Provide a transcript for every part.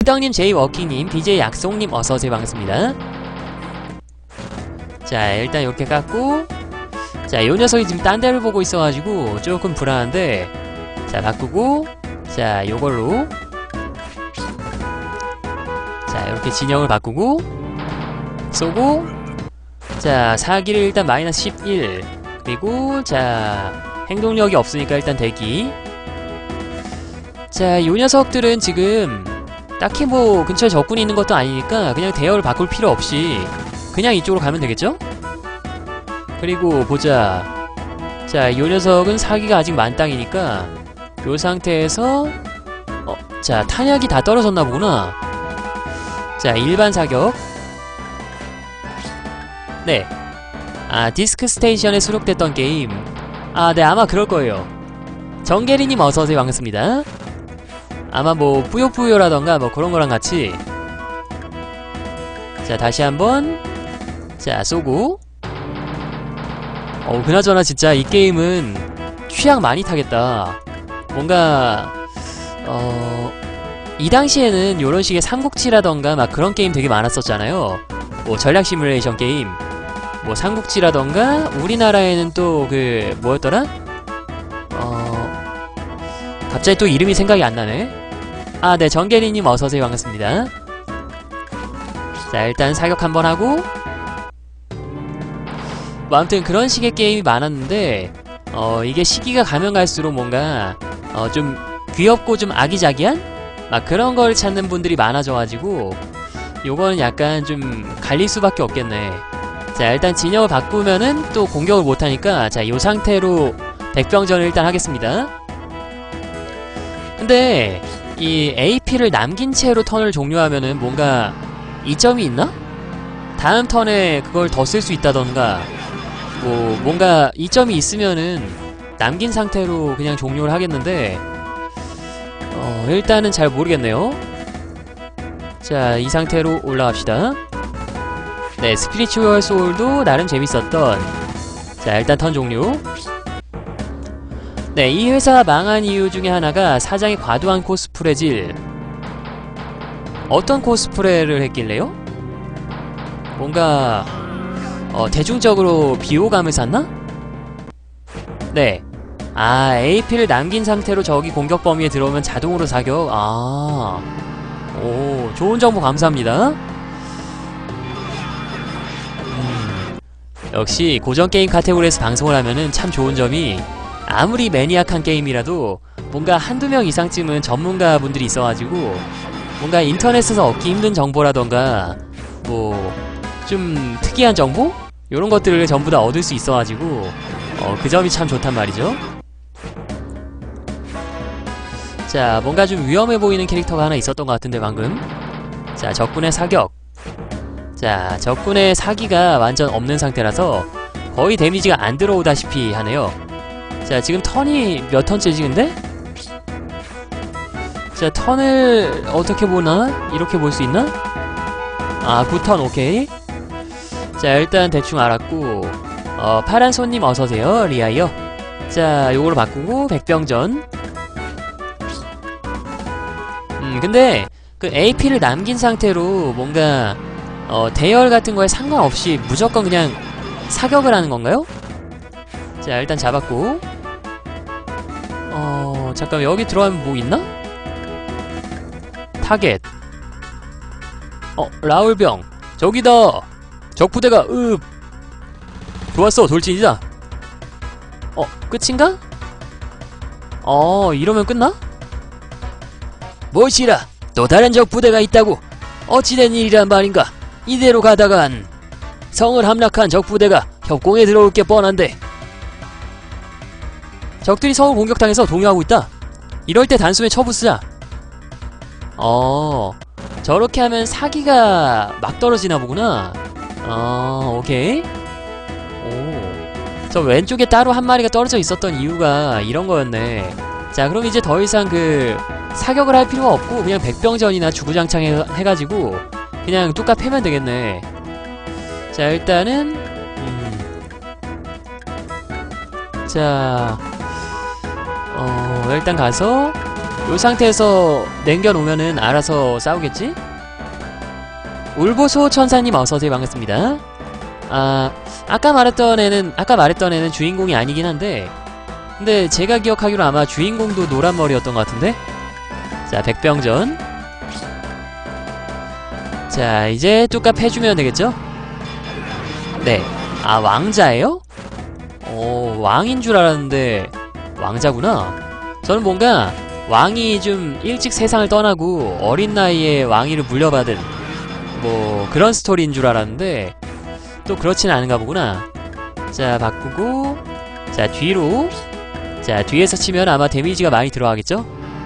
휘덕님, 제이워킹님, BJ 약속님 어서오세요. 반갑습니다. 자, 일단 이렇게 깎고, 자, 요 녀석이 지금 딴 데를 보고 있어가지고 조금 불안한데, 자, 바꾸고, 자, 요걸로, 자, 이렇게 진영을 바꾸고, 쏘고, 자, 사기를 일단 마이너스 11, 그리고, 자, 행동력이 없으니까 일단 대기. 자, 요 녀석들은 지금 딱히 뭐 근처에 적군이 있는 것도 아니니까 그냥 대열을 바꿀 필요 없이 그냥 이쪽으로 가면 되겠죠? 그리고 보자. 자, 요 녀석은 사기가 아직 만땅이니까 요 상태에서 자, 탄약이 다 떨어졌나 보구나. 자, 일반 사격. 네. 아, 디스크 스테이션에 수록됐던 게임. 아, 네, 아마 그럴 거예요. 정계리님 어서오세요. 반갑습니다. 아마 뭐 뿌요뿌요라던가 뭐 그런 거랑 같이. 자, 다시 한번. 자, 쏘고. 그나저나 진짜 이 게임은 취향 많이 타겠다. 뭔가 이 당시에는 요런 식의 삼국지라던가 막 그런 게임 되게 많았었잖아요. 뭐 전략 시뮬레이션 게임, 뭐 삼국지라던가, 우리나라에는 또 그 뭐였더라? 갑자기 또 이름이 생각이 안 나네. 아, 네, 정계리님 어서오세요. 반갑습니다. 자, 일단 사격 한번 하고, 뭐 아무튼 그런 식의 게임이 많았는데 이게 시기가 가면 갈수록 뭔가 좀 귀엽고 좀 아기자기한? 막 그런 걸 찾는 분들이 많아져가지고 요거는 약간 좀 갈릴 수밖에 없겠네. 자, 일단 진영을 바꾸면은 또 공격을 못하니까, 자, 요 상태로 백병전을 일단 하겠습니다. 근데 이 AP를 남긴 채로 턴을 종료하면은 뭔가 이점이 있나? 다음 턴에 그걸 더 쓸 수 있다던가, 뭐 뭔가 이점이 있으면은 남긴 상태로 그냥 종료를 하겠는데 일단은 잘 모르겠네요. 자, 이 상태로 올라갑시다. 네, 스피리추얼 소울도 나름 재밌었던. 자, 일단 턴 종료. 네, 이 회사 망한 이유 중에 하나가 사장이 과도한 코스프레질. 어떤 코스프레를 했길래요? 뭔가 대중적으로 비호감을 샀나? 네. 아, AP를 남긴 상태로 적이 공격 범위에 들어오면 자동으로 사격. 아, 오, 좋은 정보 감사합니다. 역시 고전 게임 카테고리에서 방송을 하면은 참 좋은 점이, 아무리 매니악한 게임이라도 뭔가 한두 명 이상쯤은 전문가분들이 있어가지고 뭔가 인터넷에서 얻기 힘든 정보라던가 뭐 좀 특이한 정보? 요런 것들을 전부 다 얻을 수 있어가지고 그 점이 참 좋단 말이죠. 자, 뭔가 좀 위험해 보이는 캐릭터가 하나 있었던 것 같은데 방금. 자, 적군의 사격. 자, 적군의 사기가 완전 없는 상태라서 거의 데미지가 안 들어오다시피 하네요. 자, 지금 턴이 몇 턴째지 근데? 자, 턴을 어떻게 보나? 이렇게 볼 수 있나? 아, 9턴 오케이. 자, 일단 대충 알았고, 파란 손님 어서오세요. 리아이요. 자, 요거로 바꾸고 백병전. 근데 그 AP를 남긴 상태로 뭔가 대열 같은 거에 상관없이 무조건 그냥 사격을 하는 건가요? 자, 일단 잡았고, 잠깐 여기 들어가면 뭐 있나? 타겟. 라울병. 저기다. 적부대가 좋았어, 돌진이다. 끝인가? 이러면 끝나? 무엇이라, 또 다른 적부대가 있다고. 어찌된 일이란 말인가. 이대로 가다간 성을 함락한 적부대가 협공에 들어올 게 뻔한데. 적들이 성을 공격당해서 동요하고 있다. 이럴 때 단숨에 처부 쓰자. 저렇게 하면 사기가 막 떨어지나 보구나. 오케이. 저 왼쪽에 따로 한 마리가 떨어져 있었던 이유가 이런 거였네. 자, 그럼 이제 더 이상 그 사격을 할 필요가 없고 그냥 백병전이나 주구장창 해가지고 그냥 뚝딱 패면 되겠네. 자, 일단은 자, 일단 가서 요 상태에서 남겨놓으면은 알아서 싸우겠지? 울보소 천사님 어서오세요. 반갑습니다. 아까 말했던 애는 주인공이 아니긴 한데, 근데 제가 기억하기로 아마 주인공도 노란 머리였던 것 같은데? 자, 백병전. 자, 이제 뚜깝 해주면 되겠죠? 네. 아, 왕자예요? 왕인 줄 알았는데 왕자구나. 저는 뭔가 왕이 좀 일찍 세상을 떠나고 어린 나이에 왕위를 물려받은 뭐 그런 스토리인 줄 알았는데 또 그렇진 않은가 보구나. 자, 바꾸고, 자, 뒤로. 자, 뒤에서 치면 아마 데미지가 많이 들어가겠죠?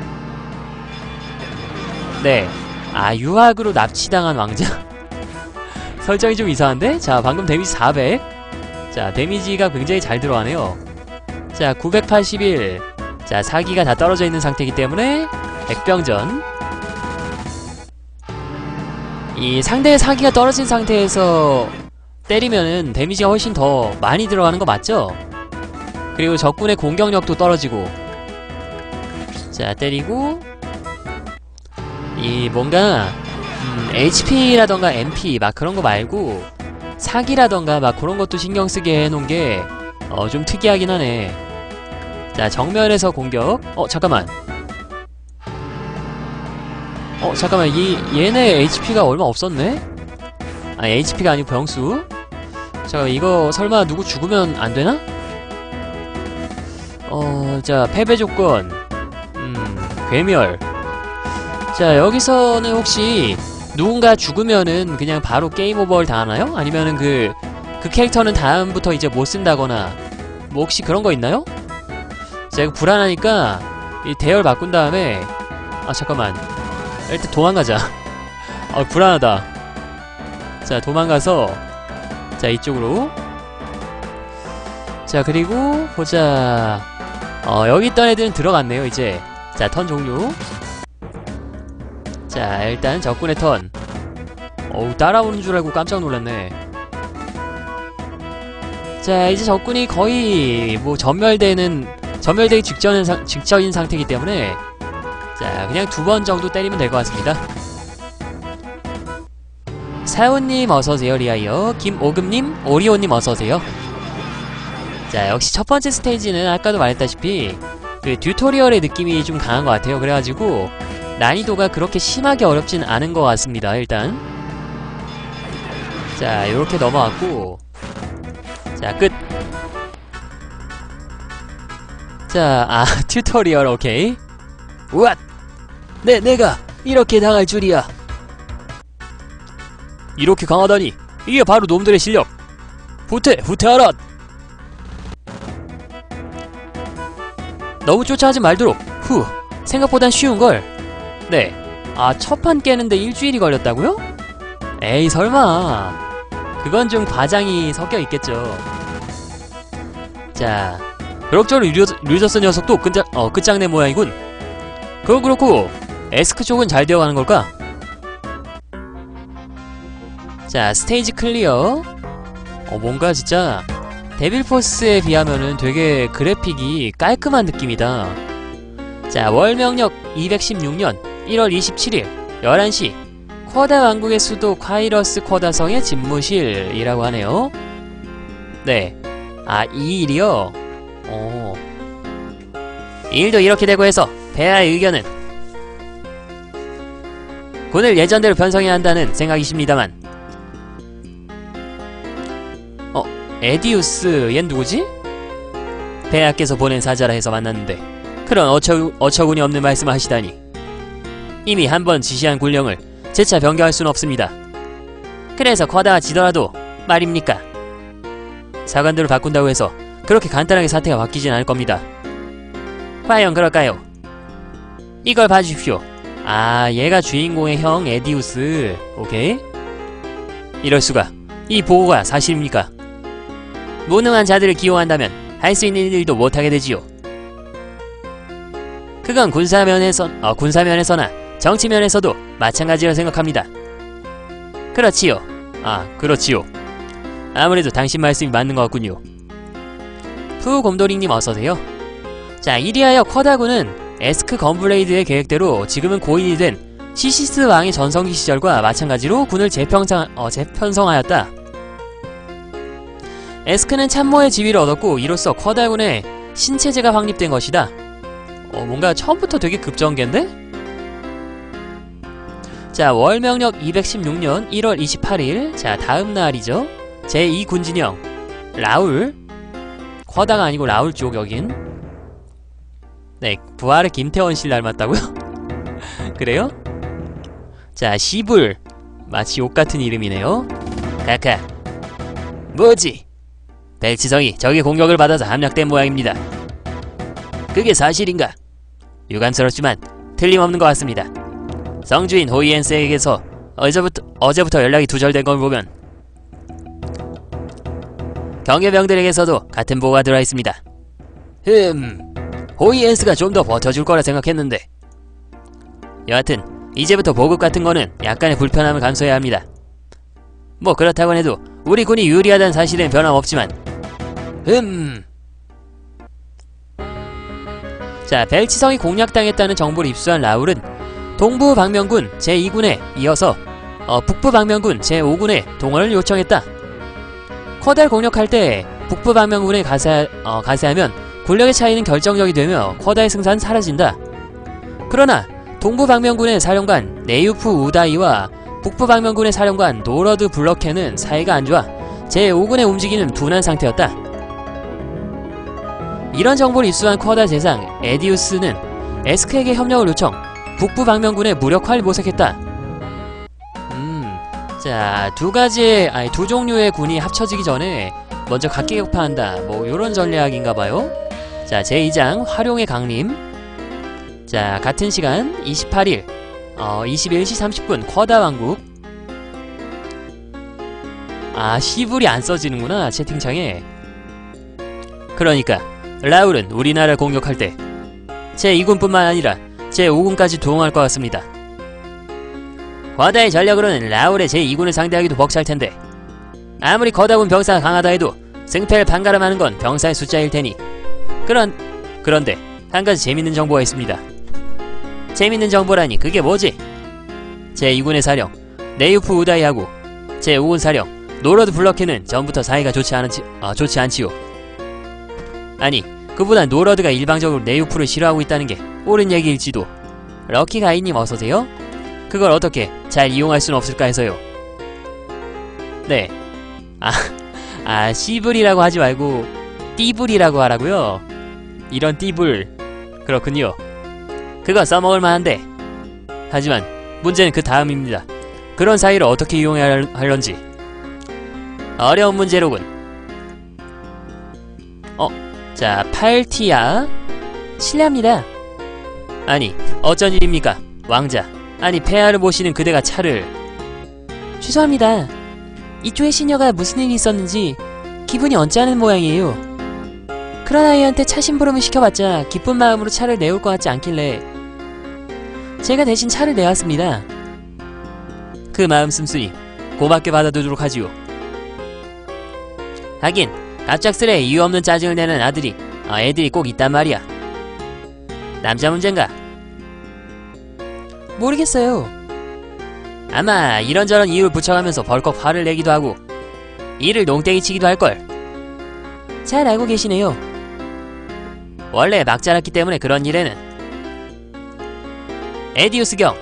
네. 아, 유학으로 납치당한 왕자? 설정이 좀 이상한데? 자, 방금 데미지 400. 자, 데미지가 굉장히 잘 들어가네요. 자, 981. 자, 사기가 다 떨어져 있는 상태이기 때문에 백병전. 이 상대의 사기가 떨어진 상태에서 때리면은 데미지가 훨씬 더 많이 들어가는 거 맞죠? 그리고 적군의 공격력도 떨어지고. 자, 때리고. 이 뭔가 HP라던가 MP 막 그런 거 말고 사기라던가 막 그런 것도 신경 쓰게 해놓은 게 좀 특이하긴 하네. 자, 정면에서 공격. 잠깐만. 잠깐만. 얘네 HP가 얼마 없었네? 아, HP가 아니고 병수. 잠깐만, 이거 설마 누구 죽으면 안 되나? 자, 패배 조건. 괴멸. 자, 여기서는 혹시 누군가 죽으면은 그냥 바로 게임 오버를 당하나요? 아니면은 그 캐릭터는 다음부터 이제 못 쓴다거나 뭐 혹시 그런 거 있나요? 제가 불안하니까 이 대열 바꾼 다음에 잠깐만. 일단 도망가자. 불안하다. 자, 도망가서 자, 이쪽으로. 자, 그리고 보자. 여기 있던 애들은 들어갔네요, 이제. 자, 턴 종료. 자, 일단 적군의 턴. 따라오는 줄 알고 깜짝 놀랐네. 자, 이제 적군이 거의 뭐 전멸되기 직전인 상태이기 때문에 자, 그냥 2번 정도 때리면 될 것 같습니다. 사우님 어서오세요. 리아이어. 김오금님, 오리오님 어서오세요. 자, 역시 첫 번째 스테이지는 아까도 말했다시피 그 튜토리얼의 느낌이 좀 강한 것 같아요. 그래가지고 난이도가 그렇게 심하게 어렵진 않은 것 같습니다. 일단 자, 요렇게 넘어왔고, 자, 끝. 자, 튜토리얼 오케이. 우앗! 내가 이렇게 당할 줄이야. 이렇게 강하다니 이게 바로 놈들의 실력. 후퇴하라. 너무 쫓아하지 말도록. 생각보단 쉬운걸. 네. 첫 판 깨는데 일주일이 걸렸다고요? 에이, 설마. 그건 좀 과장이 섞여 있겠죠. 자, 그럭저럭 루저스 녀석도 끝장내 모양이군. 그건 그렇고 에스크 쪽은 잘 되어가는 걸까? 자, 스테이지 클리어. 뭔가 진짜 데빌포스에 비하면은 되게 그래픽이 깔끔한 느낌이다. 자, 월 명력 216년 1월 27일 11시 쿼다 왕국의 수도 콰이러스 쿼다성의 집무실이라고 하네요. 네. 이 일이요? 이 일도 이렇게 되고 해서 폐하의 의견은 군을 예전대로 편성해야 한다는 생각이십니다만. 에디우스, 얜 누구지? 폐하께서 보낸 사자라 해서 만났는데 그런 어처구니 없는 말씀을 하시다니. 이미 한번 지시한 군령을 재차 변경할 수는 없습니다. 그래서 쿼다가 지더라도 말입니까? 사관들을 바꾼다고 해서 그렇게 간단하게 사태가 바뀌진 않을 겁니다. 과연 그럴까요? 이걸 봐주십시오. 얘가 주인공의 형 에디우스. 오케이. 이럴수가. 이 보고가 사실입니까? 무능한 자들을 기용한다면 할 수 있는 일도 못하게 되지요. 그건 군사면에서나 정치면에서도 마찬가지라 생각합니다. 그렇지요. 그렇지요. 아무래도 당신 말씀이 맞는 것 같군요. 푸곰돌이님 어서오세요. 자, 이리하여 쿼다군은 에스크 건블레이드의 계획대로 지금은 고인이 된 시시스 왕의 전성기 시절과 마찬가지로 군을 재편성하였다. 에스크는 참모의 지위를 얻었고 이로써 커다군의 신체제가 확립된 것이다. 뭔가 처음부터 되게 급전개인데? 자, 월명력 216년 1월 28일. 자, 다음 날이죠. 제2군진영 라울. 커다가 아니고 라울 쪽 여긴. 네, 부활의 김태원 씨를 닮았다고요? 그래요? 자, 시불. 마치 옷같은 이름이네요. 카카. 뭐지? 벨치성이 적의 공격을 받아서 함락된 모양입니다. 그게 사실인가? 유감스럽지만 틀림없는 것 같습니다. 성주인 호이엔스에게서 어제부터 연락이 두절된 걸 보면 경계병들에게서도 같은 보고가 들어와 있습니다. 호이엔스가 좀 더 버텨줄 거라 생각했는데. 여하튼 이제부터 보급 같은 거는 약간의 불편함을 감수해야 합니다. 뭐 그렇다곤 해도 우리 군이 유리하다는 사실은 변함없지만. 자, 벨치성이 공략당했다는 정보를 입수한 라울은 동부 방면군 제2군에 이어서 북부 방면군 제5군에 동원을 요청했다. 커달 공략할 때 북부 방면군에 가세하면 군력의 차이는 결정적이 되며 커달의 승산은 사라진다. 그러나 동부 방면군의 사령관 네유프 우다이와 북부 방면군의 사령관 노러드 블러켄은 사이가 안좋아 제5군의 움직임은 둔한 상태였다. 이런 정보를 입수한 커달 대상 에디우스는 에스크에게 협력을 요청, 북부 방면군의 무력화를 모색했다. 자, 두 종류의 군이 합쳐지기 전에 먼저 각기 격파한다. 뭐 요런 전략인가봐요. 자, 제2장 활용의 강림. 자, 같은 시간 28일 21시 30분 커다 왕국. 아, 시불이 안 써지는구나 채팅창에. 그러니까 라울은 우리나라를 공격할 때 제2군뿐만 아니라 제5군까지 동원할 것 같습니다. 거다의 전력으로는 라울의 제2군을 상대하기도 벅찰텐데 아무리 거다군 병사가 강하다 해도 승패를 판가름하는 건 병사의 숫자일 테니. 그런데 한 가지 재밌는 정보가 있습니다. 재밌는 정보라니 그게 뭐지? 제2군의 사령 네유프 우다이하고 제5군 사령 노러드 블러켄은 전부터 사이가 좋지 않지요. 아니, 그보다 노러드가 일방적으로 네유프를 싫어하고 있다는 게 옳은 얘기일지도. 럭키 가이님 어서오세요. 그걸 어떻게 잘 이용할 수는 없을까 해서요. 네. 씨불이라고 하지 말고 띠불이라고 하라고요. 이런 띠불. 그렇군요. 그거 써먹을 만한데. 하지만 문제는 그 다음입니다. 그런 사이를 어떻게 이용해야 할런지. 어려운 문제로군. 자, 팔티아. 실례합니다. 아니, 어쩐 일입니까? 왕자. 아니, 폐하를 모시는 그대가 차를. 죄송합니다. 이쪽의 시녀가 무슨 일이 있었는지 기분이 언짢은 모양이에요. 그런 아이한테 차 심부름을 시켜봤자 기쁜 마음으로 차를 내올 것 같지 않길래 제가 대신 차를 내왔습니다. 그 마음 씀씀이 고맙게 받아두도록 하지요. 하긴 갑작스레 이유 없는 짜증을 내는 애들이 꼭 있단 말이야. 남자 문제인가? 모르겠어요. 아마 이런저런 이유를 붙여가면서 벌컥 화를 내기도 하고 이를 농땡이 치기도 할걸. 잘 알고 계시네요. 원래 막 자랐기 때문에 그런 일에는. 에디우스 경,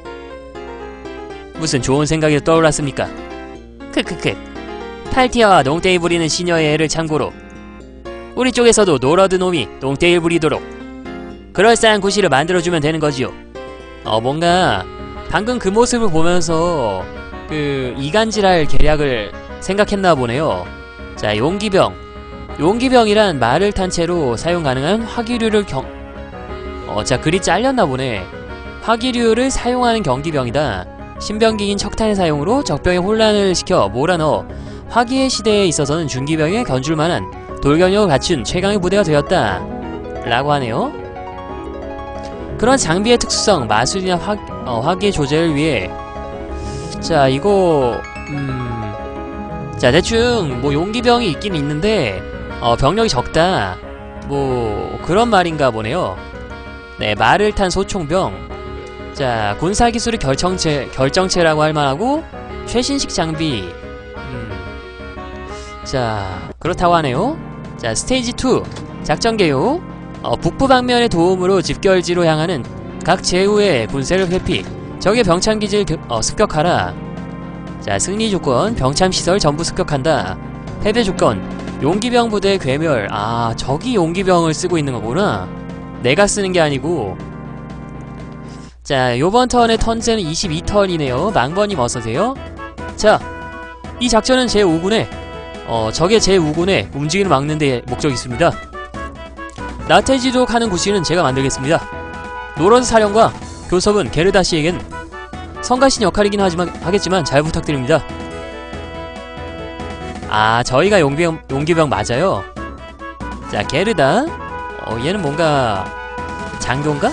무슨 좋은 생각이 떠올랐습니까? 크크크. 팔티아와 농땡이 부리는 시녀의 애를 참고로 우리 쪽에서도 노러드 놈이 농땡이 부리도록 그럴싸한 구실을 만들어주면 되는 거지요. 뭔가 방금 그 모습을 보면서 그 이간질할 계략을 생각했나 보네요. 자, 용기병이란 말을 탄 채로 사용 가능한 화기류를 자, 글이 잘렸나 보네. 화기류를 사용하는 경기병이다. 신병기인 척탄의 사용으로 적병에 혼란을 시켜 몰아넣어 화기의 시대에 있어서는 중기병에 견줄만한 돌격력을 갖춘 최강의 부대가 되었다 라고 하네요. 그런 장비의 특수성, 마술이나 화기의 조제를 위해 자, 이거 자, 대충 뭐 용기병이 있긴 있는데 병력이 적다 뭐 그런 말인가 보네요. 네, 말을 탄 소총병. 자, 군사기술이 결정체라고 할 만하고 최신식 장비. 자, 그렇다고 하네요. 자, 스테이지 2 작전 개요. 북부 방면의 도움으로 집결지로 향하는 각 제후의 군세를 회피. 적의 병참기지를 습격하라. 자, 승리 조건 병참시설 전부 습격한다. 패배 조건 용기병 부대 괴멸. 아, 적이 용기병을 쓰고 있는 거구나. 내가 쓰는 게 아니고. 자, 요번 턴의 턴제는 22턴이네요. 망버님 어서오세요. 자, 이 작전은 제5군의 적의 제5군의 움직임을 막는 데 목적이 있습니다. 나태지도 하는 구시는 제가 만들겠습니다. 노러스 사령과 교섭은 게르다 씨에겐 성가신 역할이긴 하겠지만 잘 부탁드립니다. 아, 저희가 용기병 맞아요. 자, 게르다. 얘는 뭔가 장교인가?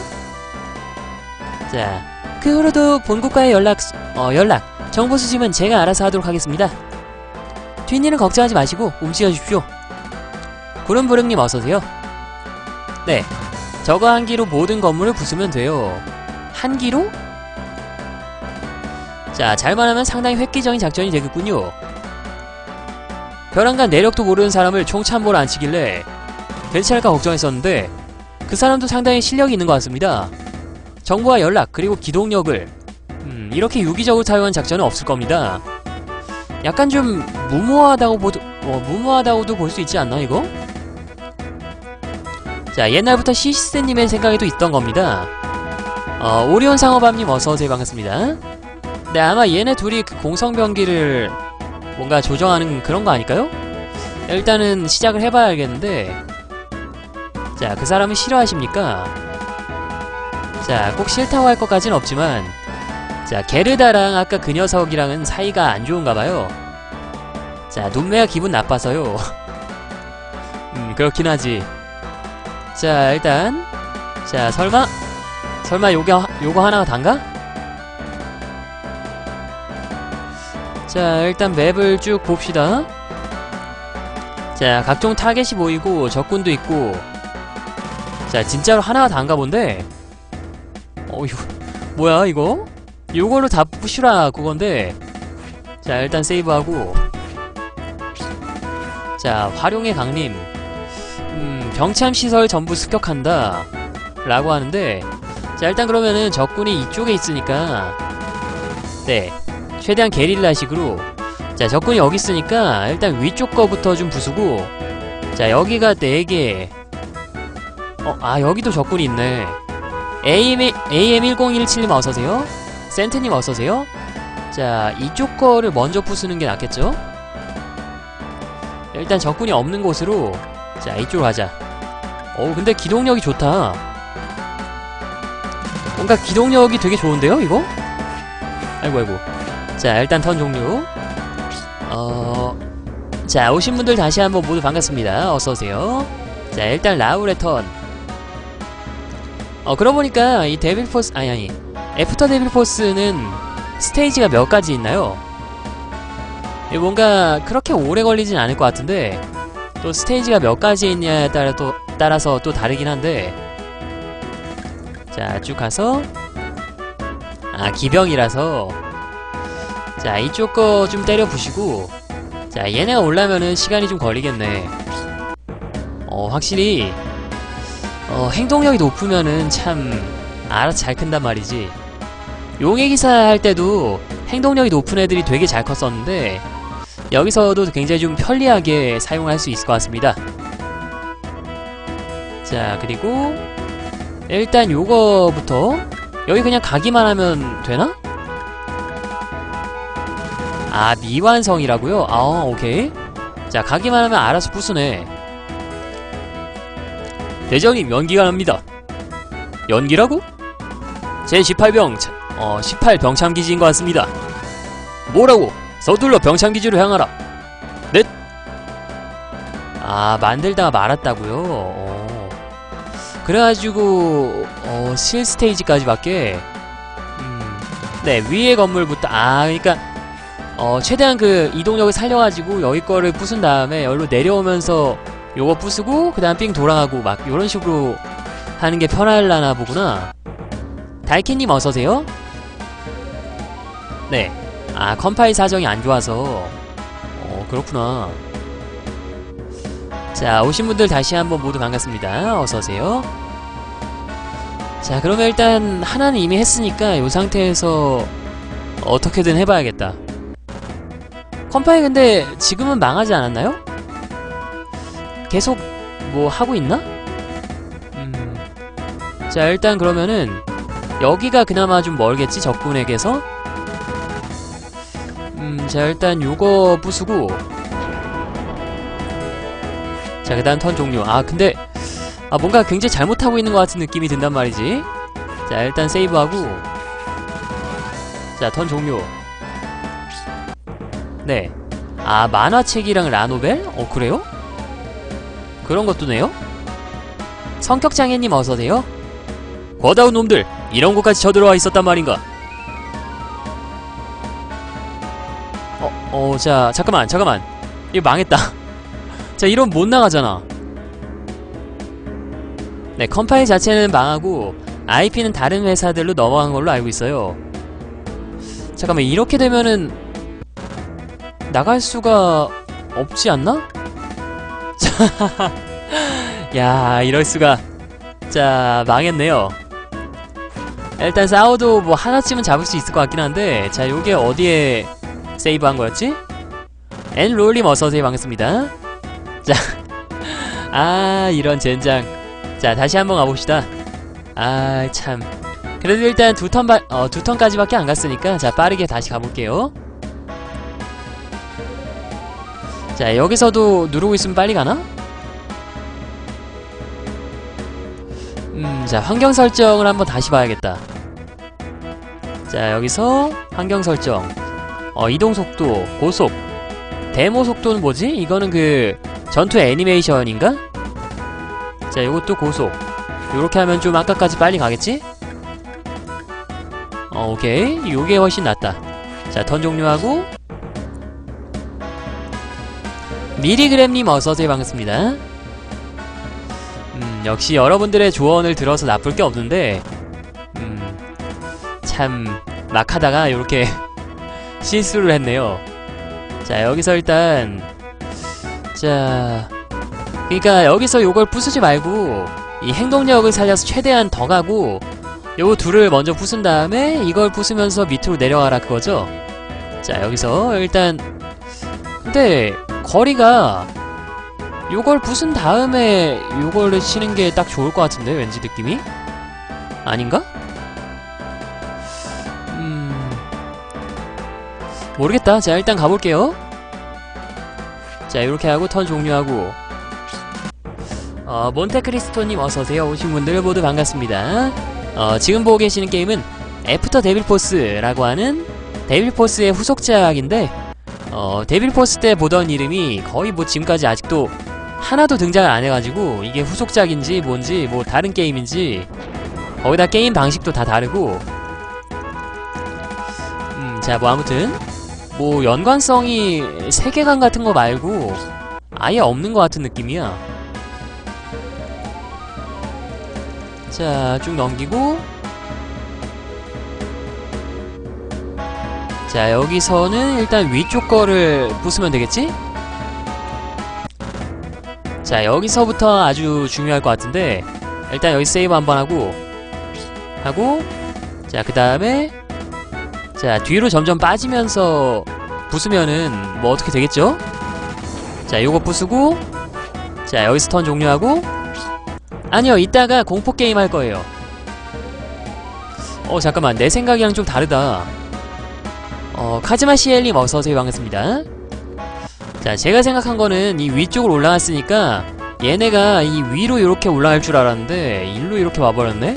자, 그 후로도 본국과의 연락 정보 수집은 제가 알아서 하도록 하겠습니다. 뒷일은 걱정하지 마시고 움직여주십시오. 구름부릉님 어서오세요. 네, 저거 한 기로 모든 건물을 부수면 돼요. 한 기로? 자, 잘만 하면 상당히 획기적인 작전이 되겠군요. 벼랑간 내력도 모르는 사람을 총참모로 안 치길래 괜찮을까 걱정했었는데 그 사람도 상당히 실력이 있는 것 같습니다. 정보와 연락 그리고 기동력을 이렇게 유기적으로 사용한 작전은 없을 겁니다. 약간 좀 무모하다고도 볼 수 있지 않나 이거? 자, 옛날부터 시시스님의 생각에도 있던 겁니다. 오리온 상어밤님 어서오세요. 반갑습니다. 네, 아마 얘네 둘이 그 공성병기를 뭔가 조정하는 그런 거 아닐까요? 일단은 시작을 해봐야 알겠는데. 자, 그 사람은 싫어하십니까? 자, 꼭 싫다고 할 것까진 없지만 자, 게르다랑 아까 그 녀석이랑은 사이가 안 좋은가봐요. 자, 눈매가 기분 나빠서요. 그렇긴 하지. 자, 일단 자, 설마 요거 하나가 단가? 자, 일단 맵을 쭉 봅시다. 자, 각종 타겟이 보이고 적군도 있고. 자, 진짜로 하나가 단가 본데. 이거 뭐야 이거? 요걸로 다 부슈라 그건데. 자, 일단 세이브하고. 자, 활용의 강림. 병참시설 전부 습격한다 라고 하는데, 자, 일단 그러면은 적군이 이쪽에 있으니까 네, 최대한 게릴라식으로. 자, 적군이 여기 있으니까 일단 위쪽 거부터 좀 부수고. 자, 여기가 4개. 여기도 적군이 있네. AM1017님 어서오세요. 센트님 어서오세요. 자, 이쪽 거를 먼저 부수는 게 낫겠죠? 일단 적군이 없는 곳으로. 자, 이쪽으로 가자. 근데 기동력이 좋다. 뭔가 기동력이 되게 좋은데요, 이거? 아이고. 자, 일단 턴 종료. 자, 오신 분들 다시 한번 모두 반갑습니다. 어서오세요. 자, 일단 라울의 턴. 그러고 보니까 이 데빌포스, 애프터 데빌포스는 스테이지가 몇 가지 있나요? 뭔가 그렇게 오래 걸리진 않을 것 같은데, 또 스테이지가 몇 가지 있냐에 따라서 또 다르긴 한데. 자, 쭉 가서. 기병이라서. 자, 이쪽 거 좀 때려 부시고. 자, 얘네가 올라면은 시간이 좀 걸리겠네. 확실히 행동력이 높으면은 참 알아서 잘 큰단 말이지. 용의 기사 할 때도 행동력이 높은 애들이 되게 잘 컸었는데 여기서도 굉장히 좀 편리하게 사용할 수 있을 것 같습니다. 자, 그리고 일단 요거부터. 여기 그냥 가기만 하면 되나? 미완성이라고요? 오케이. 자, 가기만 하면 알아서 부수네. 대장님, 연기가 납니다. 연기라고? 제 18 병참기지인 것 같습니다. 뭐라고? 서둘러 병참기지로 향하라. 넷! 만들다가 말았다고요? 그래가지고 실 스테이지까지밖에. 네, 위에 건물부터. 그러니까 최대한 그 이동력을 살려가지고 여기 거를 부순 다음에 여기로 내려오면서 요거 부수고 그 다음 삥 돌아가고 막 요런 식으로 하는 게 편할라나 보구나. 달키님 어서오세요. 네. 아, 컴파일 사정이 안 좋아서. 그렇구나. 자, 오신 분들 다시 한번 모두 반갑습니다. 어서오세요. 자, 그러면 일단 하나는 이미 했으니까 이 상태에서 어떻게든 해봐야겠다. 컴파일 근데 지금은 망하지 않았나요? 계속 뭐 하고 있나? 자, 일단 그러면은 여기가 그나마 좀 멀겠지? 적군에게서? 자, 일단 요거 부수고, 자, 그 다음 턴 종료. 아, 근데 뭔가 굉장히 잘못하고 있는 것 같은 느낌이 든단 말이지. 자, 일단 세이브하고, 자, 턴 종료. 네. 아, 만화책이랑 라노벨? 그래요? 그런 것도 네요? 성격장애님 어서오세요. 거다운 놈들! 이런 곳까지 쳐들어와 있었단 말인가? 자, 잠깐만. 이거 망했다. 자, 이러면 못 나가잖아. 네, 컴파일 자체는 망하고 IP는 다른 회사들로 넘어간 걸로 알고 있어요. 잠깐만, 이렇게 되면은 나갈 수가 없지 않나? 야, 이럴 수가. 자, 망했네요. 일단 싸워도 뭐 하나쯤은 잡을 수 있을 것 같긴 한데, 자, 요게 어디에 세이브한 거였지? 엔롤님 어서오세요. 반갑습니다. 자, 아, 이런 젠장. 자, 다시 한번 가봅시다. 아, 참. 그래도 일단 두 턴까지밖에 안 갔으니까, 자, 빠르게 다시 가볼게요. 자, 여기서도 누르고 있으면 빨리 가나? 자, 환경 설정을 한번 다시 봐야겠다. 자, 여기서 환경 설정. 이동 속도, 고속. 데모 속도는 뭐지? 이거는 그 전투 애니메이션인가? 자, 요것도 고속. 요렇게 하면 좀 아까까지 빨리 가겠지? 오케이. 요게 훨씬 낫다. 자, 턴 종료하고, 미리그램님 어서오세요. 반갑습니다. 역시 여러분들의 조언을 들어서 나쁠 게 없는데, 참 막 하다가 요렇게 실수를 했네요. 자, 여기서 일단, 자, 그니까 여기서 요걸 부수지 말고 이 행동력을 살려서 최대한 더 가고, 요 둘을 먼저 부순 다음에 이걸 부수면서 밑으로 내려가라 그거죠? 자, 여기서 일단, 근데 거리가 요걸 부순 다음에 요거를 치는 게 딱 좋을 것 같은데, 왠지 느낌이? 아닌가? 모르겠다. 자, 일단 가볼게요. 자, 요렇게 하고 턴 종료하고, 몬테크리스토님 어서오세요. 오신 분들 모두 반갑습니다. 지금 보고 계시는 게임은 애프터 데빌포스라고 하는 데빌포스의 후속작인데, 데빌포스 때 보던 이름이 거의 뭐 지금까지 아직도 하나도 등장을 안 해가지고 이게 후속작인지 뭔지 뭐 다른 게임인지, 거기다 게임 방식도 다 다르고, 자, 뭐 아무튼 뭐 연관성이 세계관 같은 거 말고 아예 없는 것 같은 느낌이야. 자, 쭉 넘기고, 자, 여기서는 일단 위쪽 거를 부수면 되겠지? 자, 여기서부터 아주 중요할 것 같은데, 일단 여기 세이브 한번 하고, 자, 그 다음에, 자, 뒤로 점점 빠지면서 부수면은 뭐 어떻게 되겠죠? 자, 요거 부수고, 자, 여기서 턴 종료하고, 아니요, 이따가 공포게임 할 거예요. 잠깐만, 내 생각이랑 좀 다르다. 카즈마 시엘님 어서오세요. 반갑습니다. 자, 제가 생각한 거는 이 위쪽으로 올라갔으니까 얘네가 이 위로 이렇게 올라갈 줄 알았는데 일로 이렇게 와버렸네?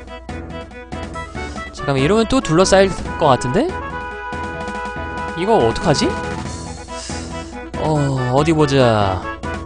잠깐만, 이러면 또 둘러싸일 것 같은데? 이거 어떡하지? 어디 보자.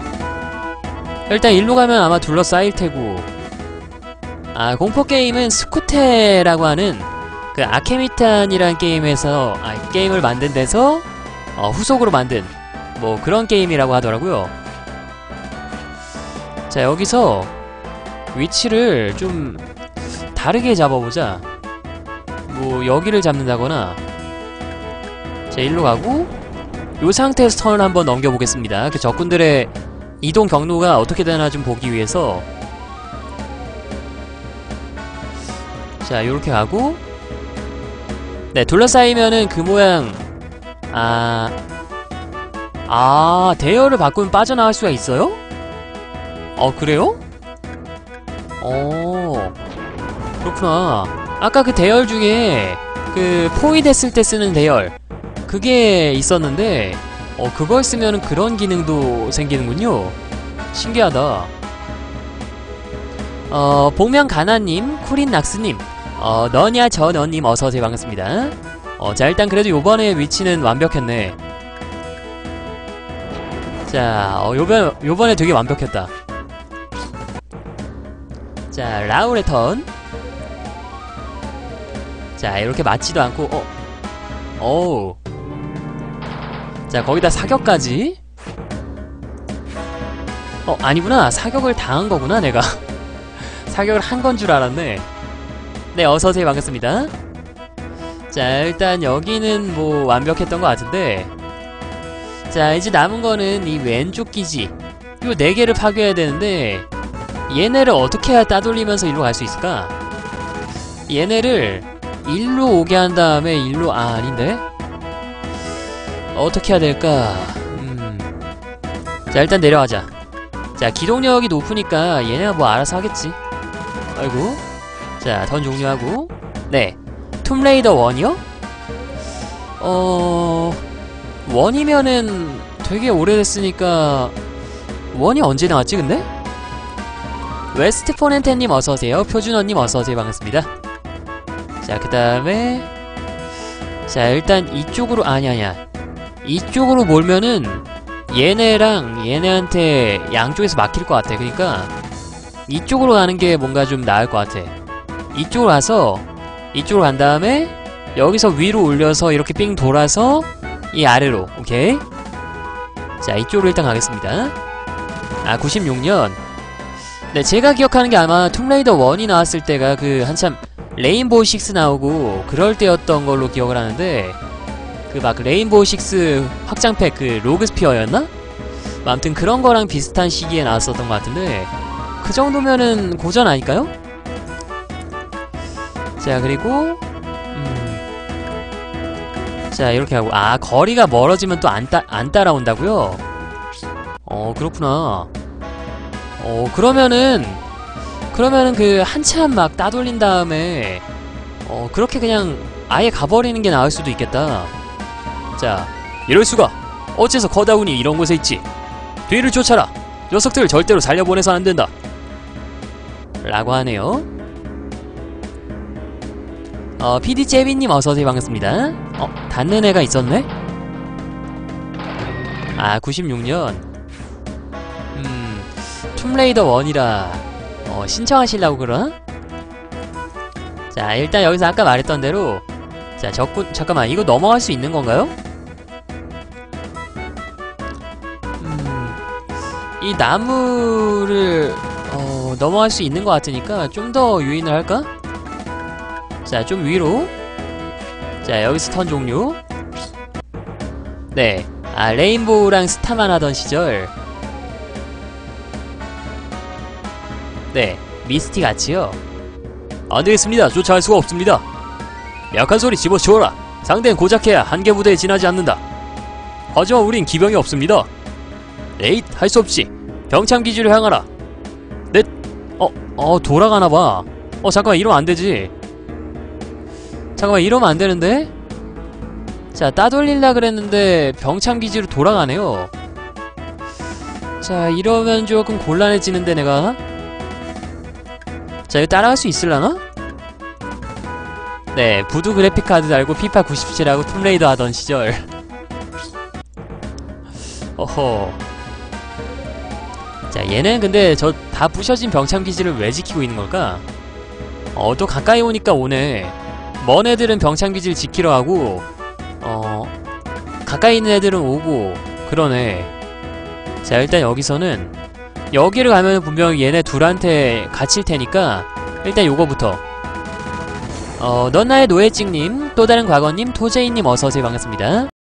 일단 일로 가면 아마 둘러싸일 테고. 아, 공포게임은 스쿠테라고 하는 그 아케미탄이라는 게임에서, 게임을 만든 데서 후속으로 만든 뭐 그런 게임이라고 하더라고요. 자, 여기서 위치를 좀 다르게 잡아보자. 뭐 여기를 잡는다거나. 자, 일로 가고 요 상태에서 턴을 한번 넘겨보겠습니다. 그 적군들의 이동 경로가 어떻게 되나 좀 보기 위해서. 자, 요렇게 가고. 네, 둘러싸이면은 그 모양. 대열을 바꾸면 빠져나갈 수가 있어요? 그래요? 그렇구나. 아까 그 대열 중에 그 포위됐을 때 쓰는 대열, 그게 있었는데 그걸 쓰면은 그런 기능도 생기는군요. 신기하다. 복면가나님, 쿠린낙스님, 너냐 저너님 어서오세요. 반갑습니다. 자, 일단 그래도 요번에 위치는 완벽했네. 자, 요번에 되게 완벽했다. 자, 라울의 턴. 자, 이렇게 맞지도 않고 어우. 자, 거기다 사격까지. 아니구나. 사격을 당한 거구나, 내가. 사격을 한 건 줄 알았네. 네, 어서오세요. 반갑습니다. 자, 일단 여기는 뭐 완벽했던 것 같은데. 자, 이제 남은 거는 이 왼쪽 기지 요 4개를 파괴해야 되는데, 얘네를 어떻게 해야 따돌리면서 일로 갈 수 있을까? 얘네를 일로 오게 한 다음에 일로 아닌데? 어떻게 해야 될까? 자, 일단 내려가자. 자, 기동력이 높으니까 얘네가 뭐 알아서 하겠지. 아이고. 자, 턴 종료하고. 네, 툼레이더 1이요? 1이면은 되게 오래됐으니까. 1이 언제 나왔지 근데? 웨스트포넨테님 어서오세요. 표준원님 어서오세요. 반갑습니다. 자, 그 다음에 자, 일단 이쪽으로 아니야 이쪽으로 몰면은 얘네랑 얘네한테 양쪽에서 막힐 것 같아. 그니까 이쪽으로 가는 게 뭔가 좀 나을 것 같아. 이쪽으로 가서 이쪽으로 간 다음에 여기서 위로 올려서 이렇게 삥 돌아서 이 아래로. 오케이. 자, 이쪽으로 일단 가겠습니다. 96년. 네, 제가 기억하는 게 아마 툼레이더 1이 나왔을 때가 그 한참 레인보우 6 나오고 그럴 때였던 걸로 기억을 하는데, 그 막 레인보우 6 확장팩 그 로그스피어였나? 아무튼 그런 거랑 비슷한 시기에 나왔었던 것 같은데, 그 정도면은 고전 아닐까요? 자, 그리고 자, 이렇게 하고. 거리가 멀어지면 또 안 따라온다고요? 그렇구나. 그러면은 그 한참 막 따돌린 다음에 그렇게 그냥 아예 가버리는 게 나을 수도 있겠다. 자, 이럴 수가. 어째서 거다운이 이런 곳에 있지? 뒤를 쫓아라. 녀석들을 절대로 살려보내서 안 된다. 라고 하네요. PD제비님 어서오세요. 반갑습니다. 닿는 애가 있었네? 96년. 툼레이더 1이라 신청하시려고 그러나? 자, 일단 여기서 아까 말했던 대로. 자, 적군, 잠깐만, 이거 넘어갈 수 있는 건가요? 이 나무를 넘어갈 수 있는 것 같으니까 좀 더 유인을 할까? 자, 좀 위로. 자, 여기서 턴 종료. 네, 레인보우랑 스타만 하던 시절. 네, 미스티 같이요. 안되겠습니다. 쫓아갈 수가 없습니다. 약한 소리 집어치워라. 상대는 고작해야 한계 부대에 지나지 않는다. 하지만 우린 기병이 없습니다. 에잇, 할 수 없지. 병참기지로 향하라. 넷. 돌아가나봐. 잠깐만, 이러면 안되지. 잠깐만, 이러면 안되는데? 자, 따돌릴라 그랬는데 병참기지로 돌아가네요. 자, 이러면 조금 곤란해지는데 내가. 자, 이거 따라갈 수 있을라나? 네, 부두 그래픽카드 달고 피파 97하고 툼레이더 하던 시절. 어허. 자, 얘는 근데 저 다 부셔진 병참기지를 왜 지키고 있는 걸까? 또 가까이 오니까 오네. 먼 애들은 병참기지를 지키러 가고 가까이 있는 애들은 오고 그러네. 자, 일단 여기서는 여기를 가면 분명 얘네 둘한테 갇힐 테니까 일단 요거부터. 넌 나의 노예찍님, 또 다른 과거님, 토제이님 어서오세요. 반갑습니다.